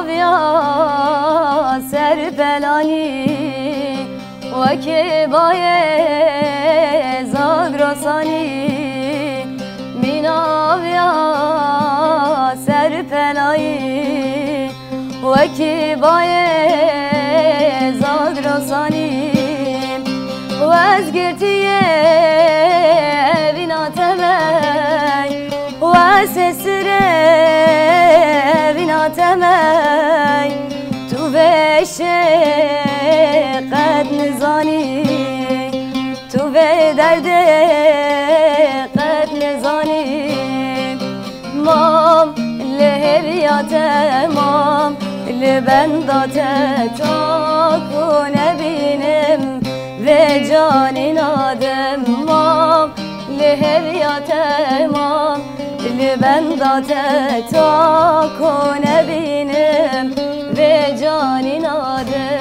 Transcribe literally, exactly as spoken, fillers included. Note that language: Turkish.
avya serpelani ve kebaye zagrosani min avya serpelani ve kebaye zagrosani vazgirtiye vinatemey ve sesire vinatemey tu veşe qed nizani tu ve derde qed nizani mam leheviyate mam libendate taku nebinim ve canin adem mam leheviyate mam libendate taku nebinim ve canin adem